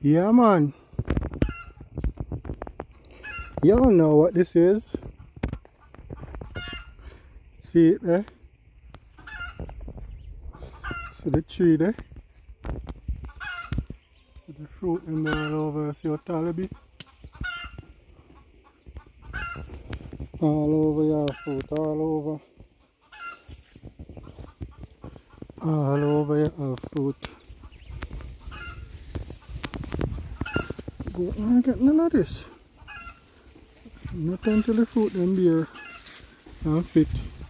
Yeah, man. Y'all know what this is. See it there? See the tree there? See the fruit in there all over. See how tall it be? All over your fruit, all over. All over your fruit. But I ain't get none of this. Not until the fruit them bear and fit.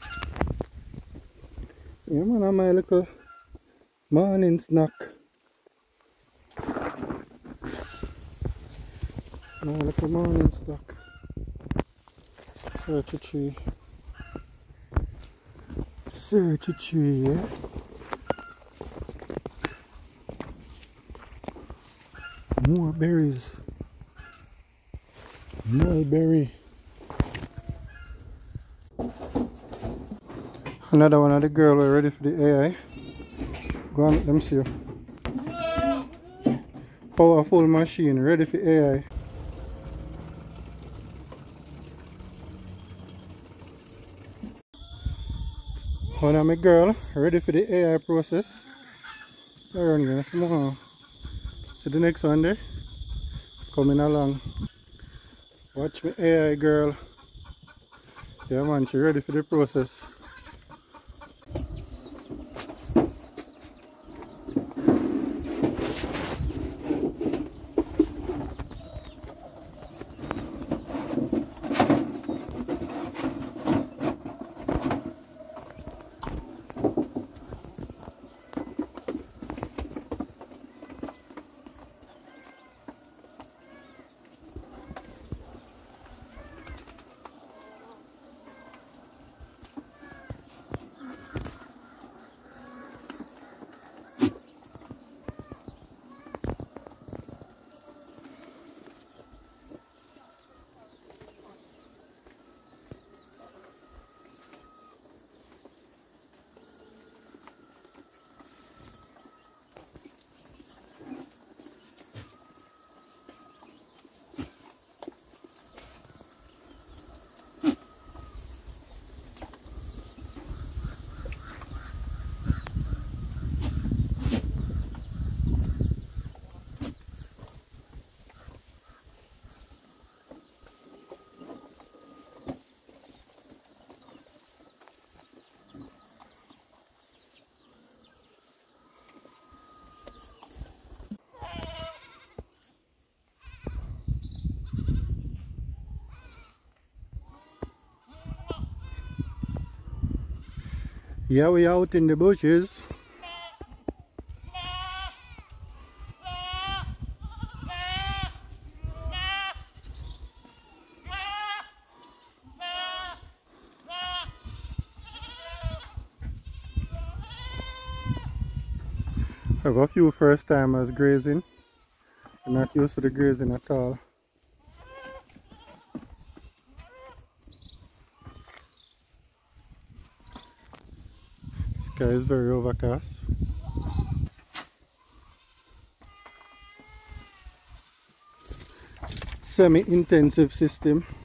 Yeah man, I'm my little morning snack. My little morning snack. Search a tree. Search a tree, yeah? More berries. Mulberry. Another one of the girls are ready for the AI. Go and let them see you. Powerful machine ready for AI. One of my girl ready for the AI process. See the next one there? Coming along. Watch me AI girl. Yeah man, she ready for the process. Yeah, we out in the bushes. I have a few first timers grazing. I'm not used to the grazing at all. The sky is very overcast. Semi-intensive system.